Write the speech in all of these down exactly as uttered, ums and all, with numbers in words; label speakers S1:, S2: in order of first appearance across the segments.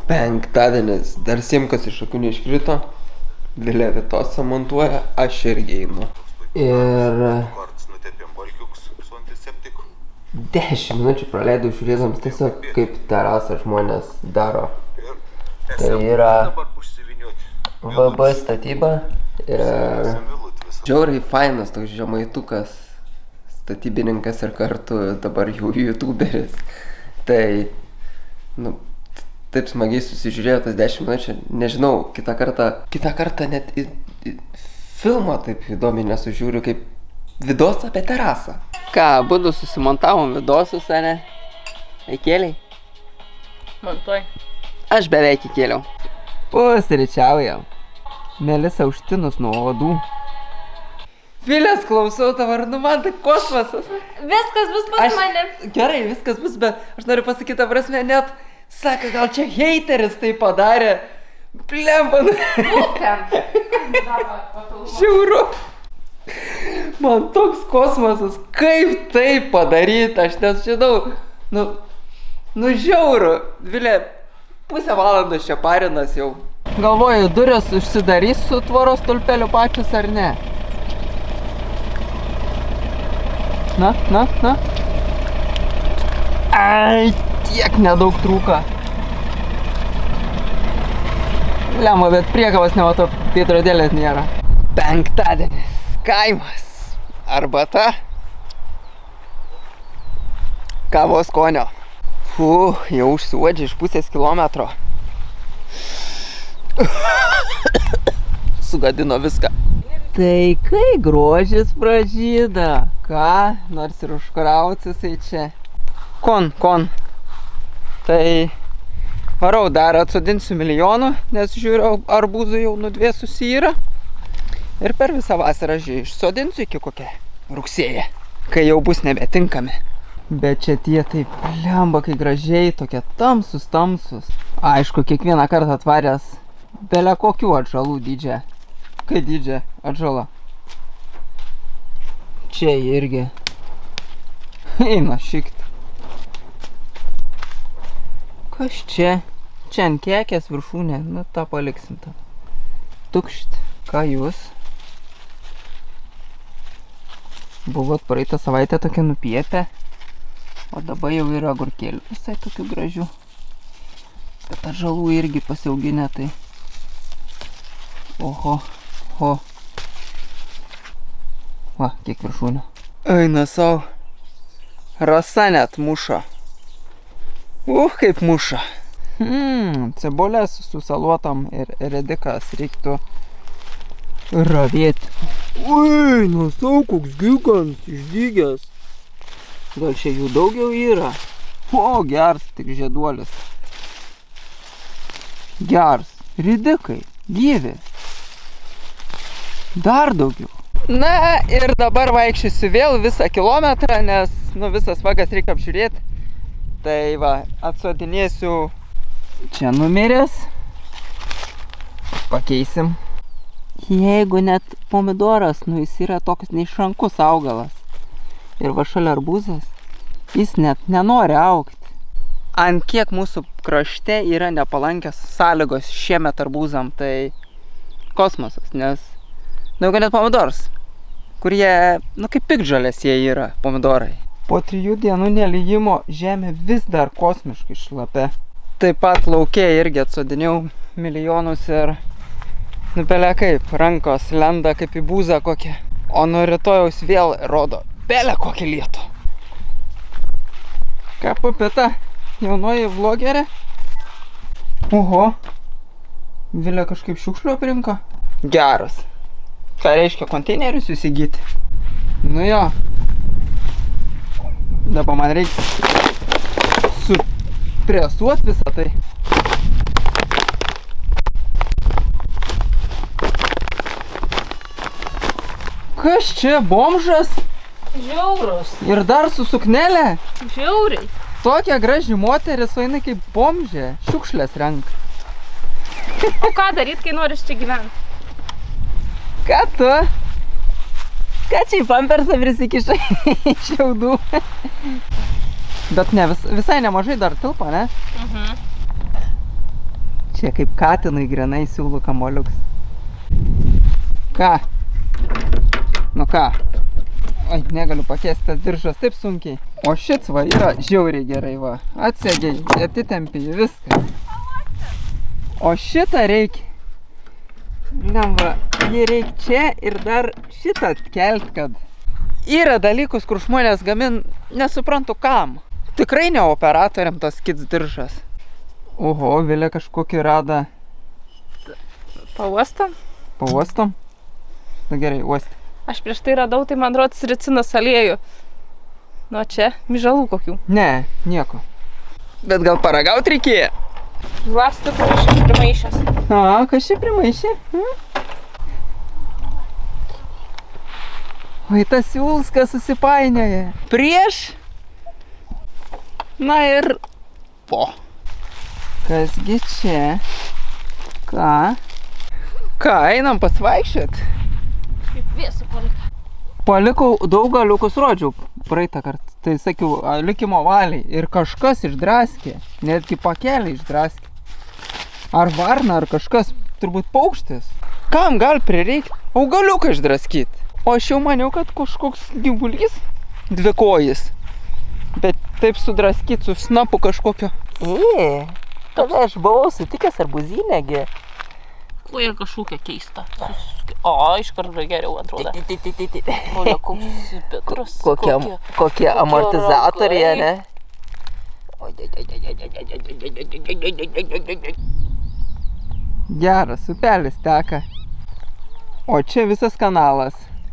S1: Penktadienis, dar Simkas iš akių neiškrito, Vilė Vitosą montuoja, aš irgi einu. Ir dešimt minučių praleidau žiūrėdams tiesiog kaip terasą žmonės daro. Tai yra V B statyba ir žiauriai fainas toks žemaitukas, statybininkas ir kartu dabar jau youtuberis. Tai, nu, taip smagiai susižiūrėjo tas dešimt minučių, nežinau, kitą kartą, kitą kartą net į, į filmą taip įdomiai nesužiūriu, kaip vidos apie terasą. Ką, abudu susimontavom vidosus, ar ne? Įkėliai?
S2: Montuoj.
S1: Aš beveik įkėliau. Pusryčiaujam. Melisa užtinus nuo odų. Vilės klausau tavo, ar nu man tai kosmosas.
S2: Viskas bus pas mane.
S1: Gerai, viskas bus, bet aš noriu pasakyti, ta prasme, net sako, gal čia heiteris tai padarė. Blemban.
S2: Būtent.
S1: Žiauru. Man toks kosmosas, kaip tai padaryti, aš nežinau. Nu, nu žiauru. Vilė, pusę valandos čia parinas jau. Galvoju, durės užsidarys su tvoros stulpeliu pačius ar ne? Na, na, na. Ai, tiek nedaug trūko. Lemba, bet priekabas nematau, veidrodėlės nėra. Penktadienis, kaimas, arbata, kavos skonio. Fu, jau užsiuodžia iš pusės kilometro. Sugadino viską. Tai kai grožis pražyda, ką, nors ir užkrauts jisai čia. Kon, kon. Tai varau, dar atsodinsiu milijonų, nes žiūriu, arbūzų jau nudvėsusi yra. Ir per visą vasarą žiūrėjau, išsodinsiu iki kokią rugsėją, kai jau bus nebetinkami. Bet čia tie taip lemba, kai gražiai, tokie tamsus, tamsus. Aišku, kiekvieną kartą atvaręs bele kokių atžalų dydžią. Kai dydžia atžala. Čia irgi eina šikt. Kas čia? Čia ant kekės viršūnė, nu tą paliksim tą. Tukšt, ką jūs? Buvot praeitą savaitę tokia nupiepę, o dabar jau yra agurkėlių visai tokių gražių. Bet atžalų irgi pasiauginę, tai oho. O. Va, kiek viršūnė. Eina sau. Rasa net muša. Uh, kaip muša. Hmm, cebulės su salotom ir redikas reiktų ravėti. Ui, nu sau, koks gigant, išdygęs. Gal čia jų daugiau yra? O, gers, tik žieduolis. Gers, ridikai, gyvi. Dar daugiau. Na ir dabar vaikščiosiu vėl visą kilometrą, nes nu visas vagas reikia apžiūrėti. Tai va, atsodinėsiu čia numiręs. Pakeisim. Jeigu net pomidoras, nu jis yra toks neišrankus augalas. Ir va šalia arbūzas, jis net nenori augti. Ant kiek mūsų krašte yra nepalankios sąlygos šiemet arbūzam, tai kosmosas, nes daugiau net pomidors, kurie, nu kaip piktžolės jie yra, pomidorai. Po trijų dienų nelijimo žemė vis dar kosmiškai šlapia. Taip pat lauke irgi atsodiniau milijonus ir nupelė kaip, rankos lenda kaip į būzą kokią. O nuo rytojaus vėl rodo belę kokį lietų. Ką Pupita, jaunoji vlogerė? Oho, Vilė kažkaip šiukšlių aprinko. Geras. Ką reiškia konteinerius įsigyti? Nu jo. Dabar man reikia supresuot visą tai. Kas čia, bomžas?
S2: Žiaurus.
S1: Ir dar su suknelė?
S2: Žiauriai.
S1: Tokia graži moteris, o jinai kaip bomžė, šiukšlės renka.
S2: O ką daryt, kai noris čia gyventi?
S1: Ką tu? Ką čia į pampersą prisikišai šiaudų? Bet ne, vis, visai nemažai dar tilpa, ne?
S2: Mhm.
S1: Čia kaip katinui grinai siūlų kamoliuks. Ką? Nu ką? Oi, negaliu pakeisti tas diržas taip sunkiai. O šits va yra žiauriai gerai va. Atsėgiai, atitempi į viską. O šitą reikia. Lemva, jį reikia čia ir dar šitą kelt, kad yra dalykus, kur žmonės gamin, nesuprantu kam. Tikrai ne operatoriam tas kits diržas. Oho, Vilė kažkokį rada.
S2: Pauostam?
S1: Pauostam? Na gerai, uosti.
S2: Aš prieš tai radau, tai man rodos ricinos aliejų. Nu, čia myžalų kokių.
S1: Ne, nieko. Bet gal paragaut reikėjo?
S2: Vlastu, kur aš primaišęs.
S1: A, kas čia primaišė? Hm? Oi, tas siūlskas susipainioja. Prieš? Na ir po. Kasgi čia? Ką? Ką, einam pasvaikščiot?
S2: Kaip vėsų palikau.
S1: Palikau daug galiukus rodžiau praeitą kartą. Tai sakiau, likimo valiai. Ir kažkas išdraskė. Netgi pakelį išdraskė. Ar varna, ar kažkas, turbūt paukštis. Kam gali prireikti? Augaliuką išdraskyti. O aš jau maniau, kad kažkoks gyvulys dvikojis. Bet taip sudraskyti su snapu kažkokio. Ei, tada aš buvau sutikęs arbūzynėgi.
S2: Koja kažkokia keista. O, iš karto geriau atrodo. Olia, koks Petras.
S1: Kokie, kokie amortizatoriai, ne? Geras, upelis teka. O čia visas kanalas.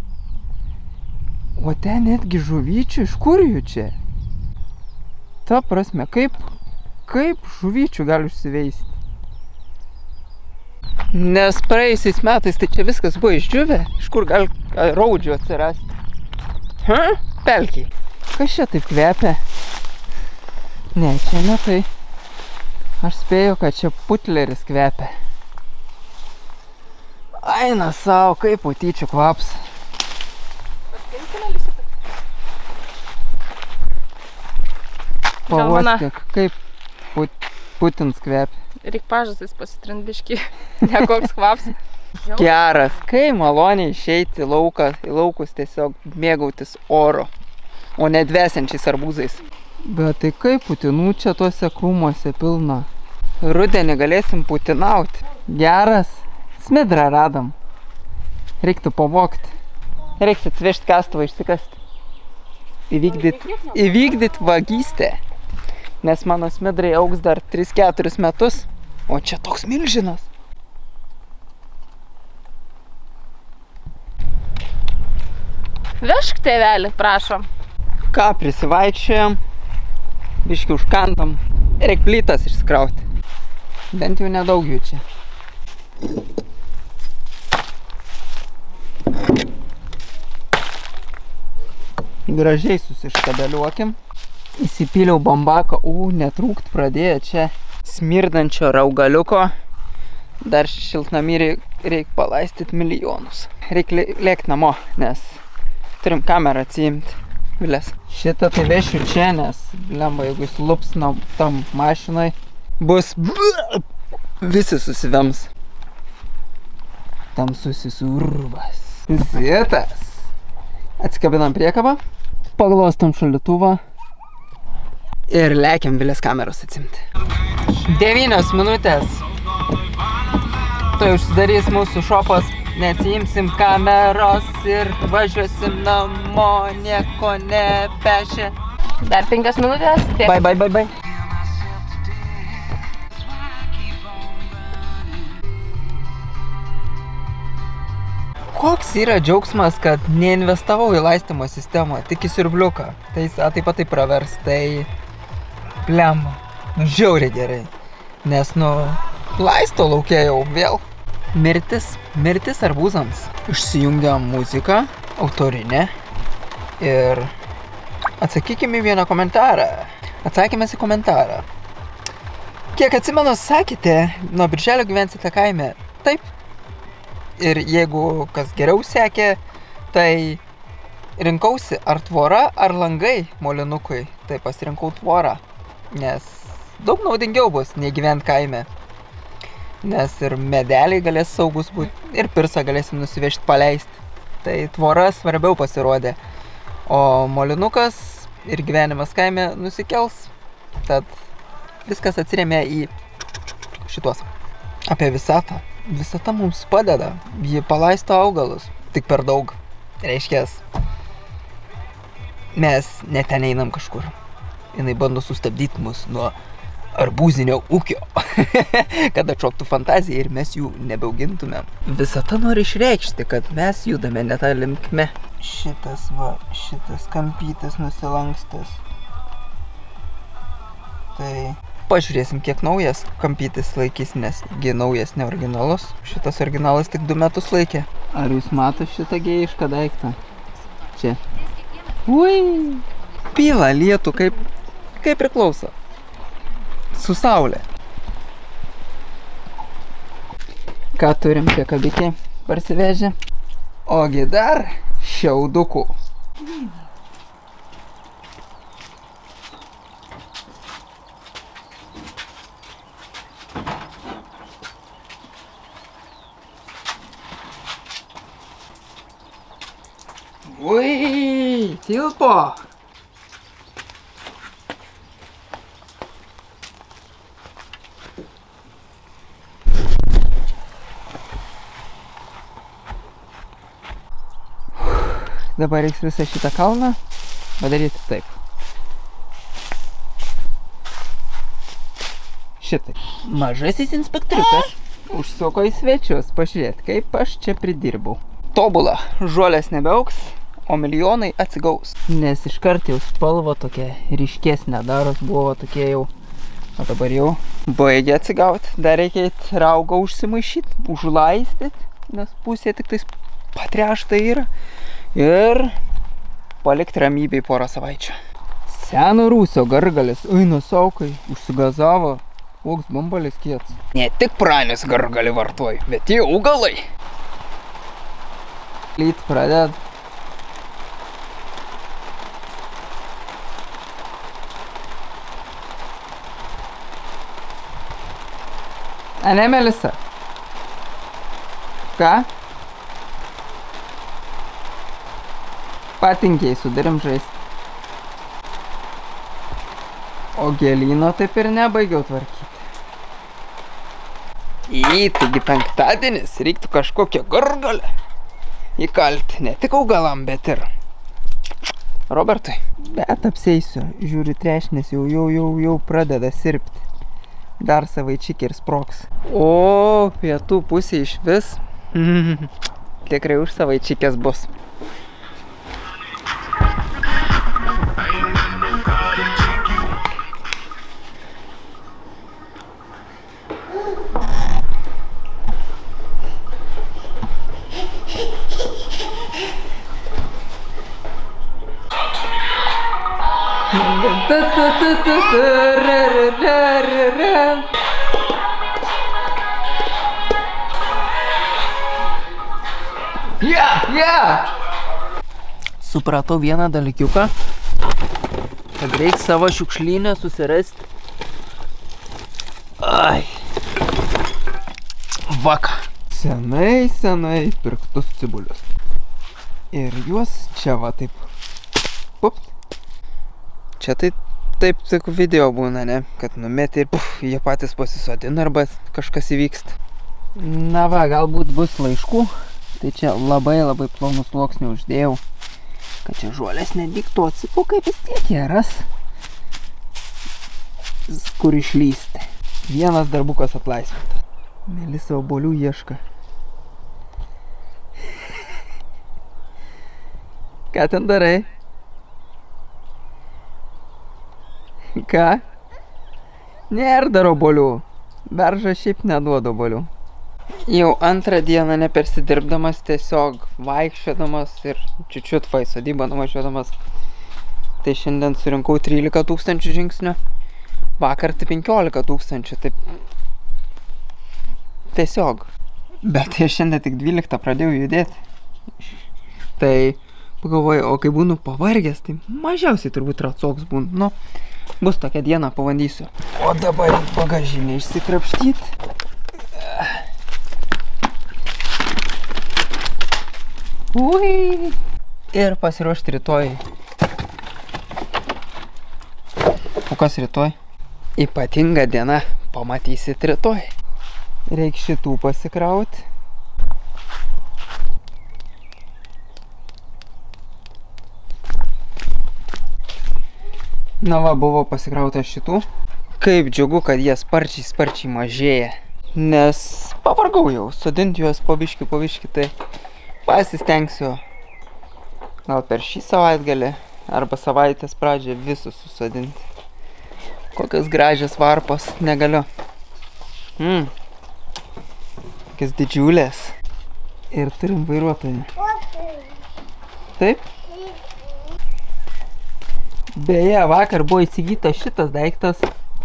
S1: O ten netgi žuvyčių, iš kur jų čia? Ta prasme, kaip, kaip žuvyčių gali užsiveisti? Nes praėjusiais metais tai čia viskas buvo išdžiuvę. Iš kur gali raudžių atsirasti? Ha? Pelkiai. Kas čia taip kvepia? Ne, čia ne tai. Aš spėjau, kad čia putleris kvepia. Aina savo, kaip putyčių kvaps. Pavostyk, kaip put, putins kvepia.
S2: Reik pažastais pasitrint biškį, nekoks kvaps.
S1: Geras, kai maloniai išeiti į lauką, į laukus tiesiog mėgautis oro, o ne dvesiančiais arbūzais. Bet tai kaip putinų čia tuose krūmuose pilna? Rudenį galėsim putinauti. Geras, smidrą radom. Reiktų pavogti. Reiks atsivežti kastuvą, išsikasti. Įvykdyt, įvykdyt vagystę. Nes mano smidrai augs dar tris keturis metus. O čia toks milžinas.
S2: Vežk tėvelį, prašom.
S1: Ką, prisivaikščiojam. Biškį užkantam. Reik plytas išskrauti. Bent jau nedaug jų čia. Gražiai susiškabeliuokim. Įsipyliau bambaką. U, netrūkt pradėjo čia smirdančio raugaliuko. Dar šiltnamį reik, reik palaistyti milijonus. Reik lėkt namo, nes turim kamerą atsiimti. Vilės. Šitą tai vešiu čia, nes lemba, jeigu jis lups tam mašinai, bus visi susivems. Tamsusis urvas. Zitas. Atsikabinam priekabą, paglostam šaldytuvą ir lekiam Vilės kameros atsimti. Devynios minutės. Tai užsidarys mūsų šopas, neatsiimsim kameros ir važiuosim namo, nieko nepešė.
S2: Dar penkias minutės.
S1: Bye, bye, bye, bye. Koks yra džiaugsmas, kad neinvestavau į laistymo sistemą, tik į siurbliuką. Tai jis taip pat tai pravers, tai plemba. Nu, žiauriai gerai. Nes, nu, laisto laukia jau vėl. Mirtis, mirtis arbūzams. Išsijungiam muziką, autorinę. Ir atsakykime į vieną komentarą. Atsakymas į komentarą. Kiek atsimenu, sakėte, nuo birželio gyvensite kaime. Taip. Ir jeigu kas geriau sekė, tai rinkausi ar tvora, ar langai molinukui. Tai pasirinkau tvorą, nes daug naudingiau bus nei gyvent kaime. nes ir medeliai galės saugus būti, ir pirsą galėsim nusivežti paleisti. Tai tvora svarbiau pasirodė, o molinukas ir gyvenimas kaime nusikels, tad viskas atsiremė į šituos. Apie visatą. Visata mums padeda, ji palaisto augalus, tik per daug. Reiškės, mes net ten einam kažkur. Jinai bando sustabdyti mus nuo arbūzinio ūkio, kad atšoktų fantaziją ir mes jų nebeaugintumėm. Visata nori išreikšti, kad mes judame ne tą linkme. Šitas va, šitas kampytis nusilankstęs. Tai pažiūrėsim, kiek naujas kampytis laikys, nes gi naujas ne originalus. Šitas originalas tik du metus laikė. Ar jūs mato šitą gėjišką daiktą? Čia. Ui! Pila lietų, kaip, kaip priklauso. Su saulė. Ką turim čia kabikė parsivežę? Ogi dar šiaudukų. Ui, tilpo. Dabar reiks visą šitą kalną padaryti taip. Šitai. Mažasis inspektoriukas užsuko į svečius pažiūrėti, kaip aš čia pridirbau. Tobula, žolės nebeauks, o milijonai atsigaus. Nes iškart jau spalva tokia ryškesnė daros, buvo tokie jau, o dabar jau baigė atsigauti. Dar reikia raugą užsimaišyti, užlaistyti, nes pusė tik tais patrešta yra. Ir palikti ramybėj porą savaičių. Seno rūsio gargalis, eina saukai, užsigazavo, koks bambalis kiets. Ne tik pranis gargalį vartoji, bet tie augalai. Lyt praded. Ane, Melisa? Ką? Patinkiai sudarim žaisti. O gėlyno taip ir nebaigiau tvarkyti. Į, taigi penktadienis, reiktų kažkokią gargalę įkalti, ne tik augalam, bet ir Robertui. Bet apseisiu, žiūriu, trešnės jau, jau, jau, jau pradeda sirpti. Dar savaičikį ir sproks. O, pietų pusė iš vis. Tikrai už savaičikės bus. Yeah, yeah. Supratau vieną dalykiuką, kad reikia savo šiukšlynę susirasti. Ai. Vaka. Senai, senai pirktus cibulius. Ir juos čia va taip. Pup. Čia tai taip tik video būna, ne? Kad numeti ir puf, jie patys pasisodina arba kažkas įvyksta. Na va, galbūt bus laiškų. Tai čia labai labai plonų sluoksnį uždėjau, kad čia žolės nedygtų, atsipukai vis tiek jie ras, kur išlysti. Vienas darbukas atlaisvintas. Melisa obuolių ieška. Ką ten darai? Ką? Nėr dar obuolių. Berža šiaip neduoda obuolių. Jau antrą dieną nepersidirbdamas, tiesiog vaikščiodamas ir čiučiut va į sodybą nuvažiuodamas. Tai šiandien surinkau trylika tūkstančių žingsnių. Vakar tai penkiolika tūkstančių, taip tiesiog. Bet aš šiandien tik dvyliktą pradėjau judėti. Tai pagalvojau, o kai būnu pavargęs, tai mažiausiai turbūt ratsoks būnu. Nu, bus tokia diena, pabandysiu. O dabar bagažinę išsikrapštyti. Ui. Ir pasiruošti rytoj. O kas rytoj? Ypatinga diena, pamatysit rytoj. Reikia šitų pasikrauti. Na va, buvo pasikrauta šitų. Kaip džiugu, kad jie sparčiai, sparčiai mažėja. Nes pavargau jau, sodinti juos po biškį, po biškį, tai pasistengsiu. Gal per šį savaitgalį arba savaitės pradžią visus susodinti. Kokios gražios varpos, negaliu. Mm. Kokios didžiulės. Ir turim vairuotoją. Taip? Beje, vakar buvo įsigytas šitas daiktas,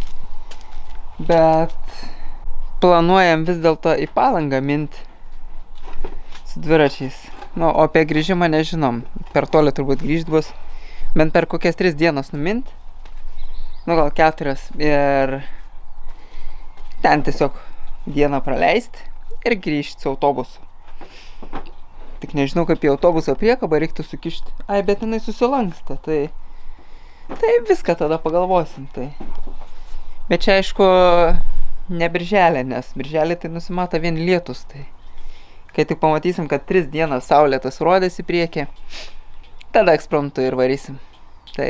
S1: bet planuojam vis dėlto į Palangą minti su dviračiais. Nu, o apie grįžimą nežinom. Per toli turbūt grįžt bus. Bent per kokias tris dienas numint. Nu, gal keturias. Ir ten tiesiog dieną praleisti ir grįžti su autobusu. Tik nežinau, kaip į autobuso priekabą reiktų sukišti. Ai, bet jinai susilanksta, tai... Tai viską tada pagalvosim, tai. Bet čia, aišku, ne birželė, nes birželė tai nusimata vien lietus, tai. Kai tik pamatysim, kad tris dienas saulėtas rodės į priekį, tada ekspromtu ir varysim. Tai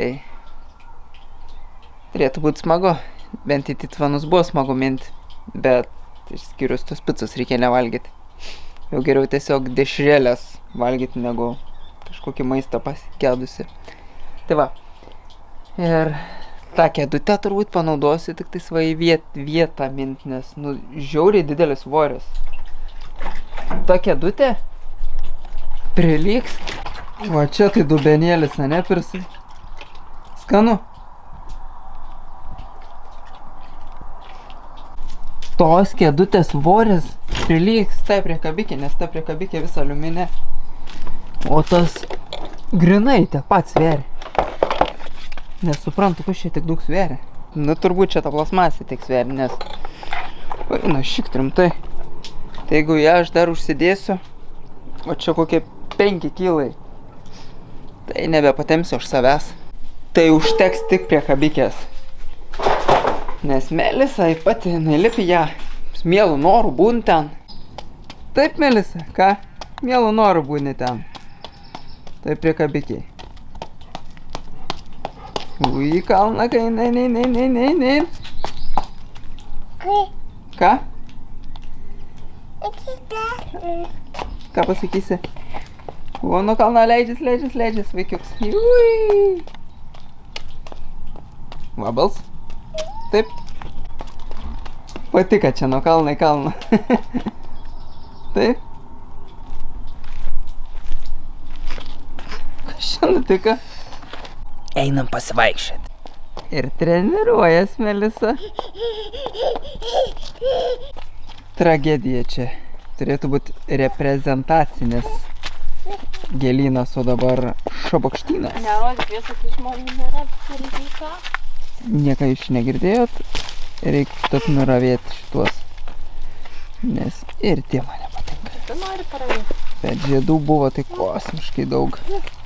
S1: turėtų būti smagu. Bent į Titvanus buvo smagu minti, bet išskyrus tos picus reikia nevalgyti. Jau geriau tiesiog dešrelės valgyti, negu kažkokį maistą pasikedusi. Tai va. Ir tą kėdutę turbūt panaudosiu tik tai svai viet, vietą mint, nes nu, žiauriai didelis svoris. Ta kėdutė prilygs. Va čia tai dubenėlis, ne pirsai. Skanu. Tos kėdutės svoris prilygs tai priekabikė, nes ta priekabikė visą aliuminė. O tas grinai te pats sveria. Nesuprantu, kas čia tik daug sveria. Nu, turbūt čia ta plasmasė tik sveria, nes... Na, šik rimtai. Tai jeigu ją aš dar užsidėsiu, o čia kokie penki kilai, tai nebepatemsiu aš savęs. Tai užteks tik prie kabikės. Nes Melisa pati nelipi ją. Mielų norų būni ten. Taip, Melisa, ką? Mielų norų būni ten. Tai prie kabikiai. Ui, kalna, kai, ne, ne, ne, ne, ne, ne. Ką? Ką pasakysi? O, nuo kalna leidžias, leidžias, leidžias, vaikiuks. Ui. Vabals. Taip. Patika čia nuo kalna į kalną. Taip. Kas čia nutika? Einam pasivaikščioti. Ir treniruojas, Melisa. Tragedija čia. Turėtų būti reprezentacinis gėlynas, o dabar šabakštynas.
S2: Nerodyk visą, kai žmonių nėra, ką?
S1: Nieką jūs negirdėjot. Reiktų tad nuravėti šituos. Nes ir tie man nepatinka.
S2: Tu nori paravėti.
S1: Bet žiedų buvo tai kosmiškai daug.